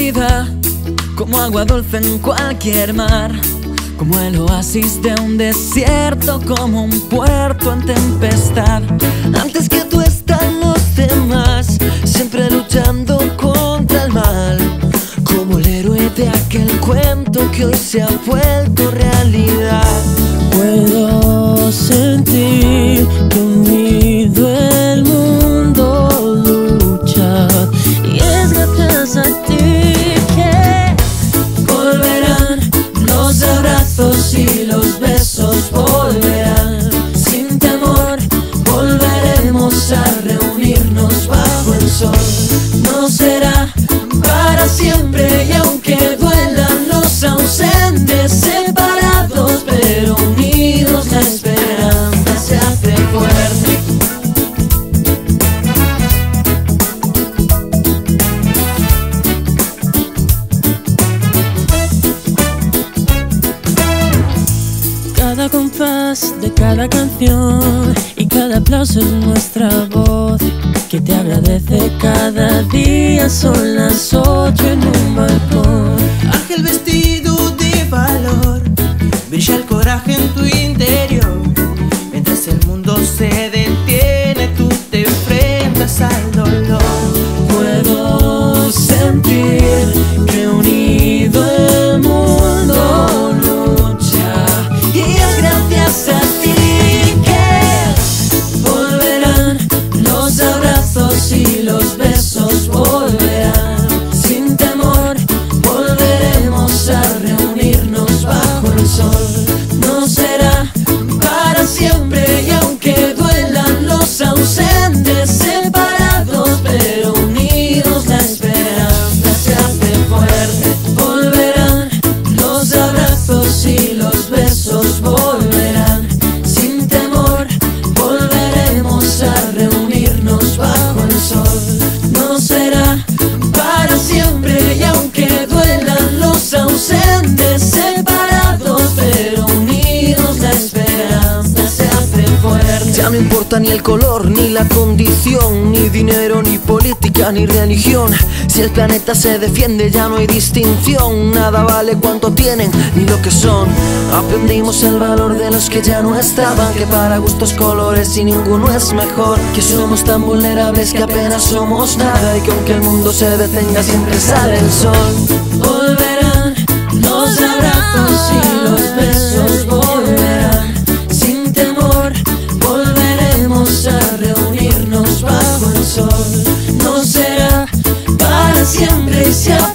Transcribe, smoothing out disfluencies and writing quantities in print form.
vida, como agua dulce en cualquier mar, como el oasis de un desierto, como un puerto en tempestad. Antes que tú están los demás, siempre luchando contra el mal, como el héroe de aquel cuento que hoy se ha vuelto realidad. Puedo sentir que unido el mundo lucha, y es gracias a ti que volverán los abrazos y los besos, volverán sin temor, volveremos a reunirnos bajo el sol. No será para siempre, y aunque duelan los ausentes, separados pero unidos, la esperanza se hace fuerte. cada compás de cada canción y cada aplauso es nuestra voz que te agradece cada día. Son las 8 en un balcón. Ángel vestido de valor, brilla el coraje en tu interior. Mientras el mundo se detiene, tú te enfrentas al dolor. Puedo sentir que unido el mundo lucha, y es gracias a ti que volverán los abrazos y los besos, volverán sin temor, volveremos a reunirnos bajo el sol. No será para siempre, y aunque duelan los ausentes, separados pero unidos, la esperanza se hace fuerte. Volverán los abrazos y los besos, volverán sin temor, volveremos a reunirnos bajo el sol. No será para siempre, y aunque duelan los ausentes, separados pero unidos, la esperanza se hace fuerte. Ya no importa ni el color, ni la condición, ni dinero, ni política, ni religión. Si el planeta se defiende ya no hay distinción. Nada vale cuánto tienen, ni lo que son. Aprendimos el valor de los que ya no estaban, que para gustos colores y ninguno es mejor, que somos tan vulnerables que apenas somos nada, y que aunque el mundo se detenga siempre sale el sol. Volverán los abrazos y los besos, volverán sin temor, volveremos a reunirnos bajo el sol. No será para siempre, y se